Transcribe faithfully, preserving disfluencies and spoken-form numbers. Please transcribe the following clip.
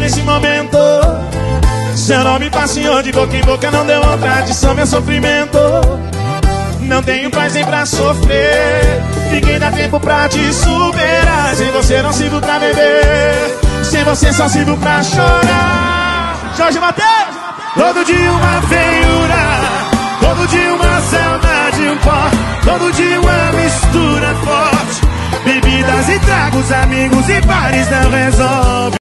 nesse momento. Seu nome passeou de boca em boca, não deu outra adição, meu sofrimento. Não tenho prazer pra sofrer, ninguém dá tempo pra te superar. Sem você não sirvo pra beber, sem você só sirvo pra chorar. Jorge Mateus! Todo dia uma feiura, todo dia uma saudade, um pó, todo dia uma mistura forte. Bebidas e tragos, amigos e bares não resolve.